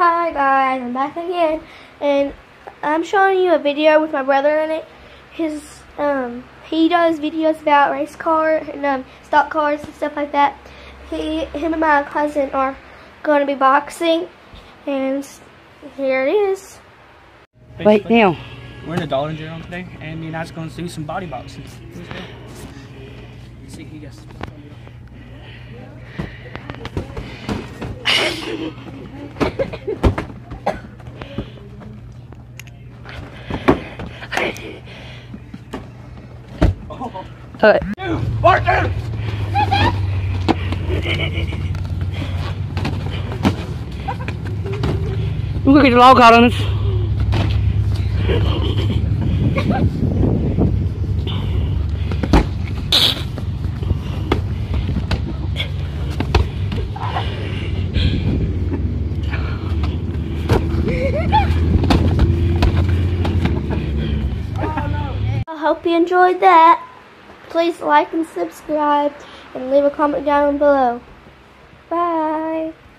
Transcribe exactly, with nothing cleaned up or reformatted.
Hi guys, I'm back again, and I'm showing you a video with my brother in it. His um he does videos about race cars and um stock cars and stuff like that. He him and my cousin are going to be boxing, and here it is. Wait now. We're in the Dollar General today, and me and I's going to do some body boxing. Let's see who gets. Uh, Martin! We're gonna get the log out on us. I hope you enjoyed that. Please like and subscribe and leave a comment down below. Bye.